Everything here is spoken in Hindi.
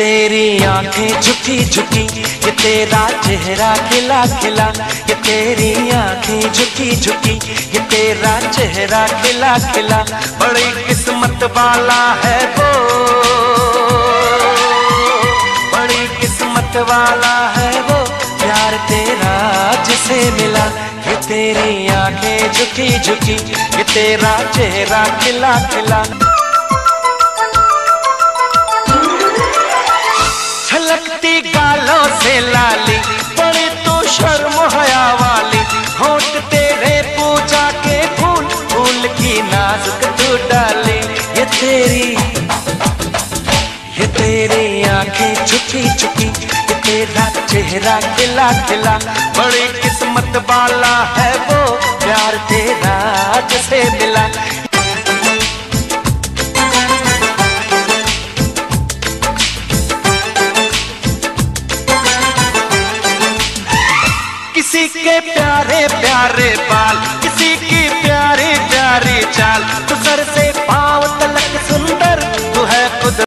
तेरी आंखें झुकी झुकी, ये तेरा चेहरा खिला खिला, ये तेरी आंखें झुकी झुकी, ये तेरा चेहरा खिला खिला। बड़ी किस्मत वाला है वो, बड़ी किस्मत वाला है वो, प्यार तेरा जिसे मिला। ये तेरी आंखें झुकी झुकी, ये तेरा चेहरा खिला खिला। छलकती गालों से लाली, बड़ी तो शर्म हया वाली, होंठ तेरे पूजा के फूल, फूल की नाजुक तू डाली। ये तेरी आंखें झुकी झुकी, ये तेरा चेहरा खिला खिला। बड़ी किस्मत वाला है वो, प्यार तेरा जिसे मिला। किसी के प्यारे प्यारे बाल, किसी की प्यारी प्यारी चाल,